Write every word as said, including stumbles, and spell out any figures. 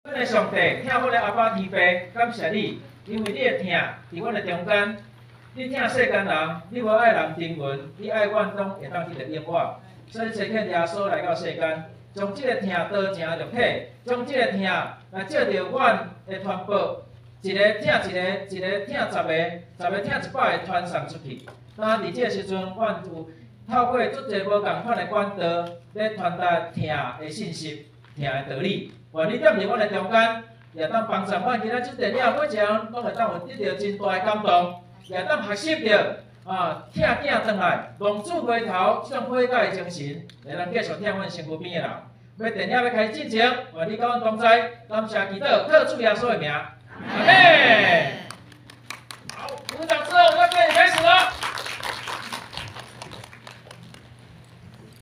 阮的上帝，听阮的阿爸天父，感谢你，因为你的疼伫阮的中间。你疼世间人，你无爱人争论，你爱阮拢会当得到永远。所以差遣耶稣来到世间，将即个疼道成肉体，将即个疼来借着阮的传播，一个疼一个，一个疼十个，十个疼一百个传送出去。当伫即个时阵，阮有透过足侪无共款的管道，咧传达疼的信息、疼的道理。愿你踮伫阮的中间，也当帮助阮今仔即电影每一项拢会当有得到真大的感动，也当学习着啊，疼囝转来，浪子回头，这种悔改的精神，会当继续疼阮身躯边的人。要电影要开始进前，愿你甲阮同在，感谢祈祷，靠主耶稣的名，阿门。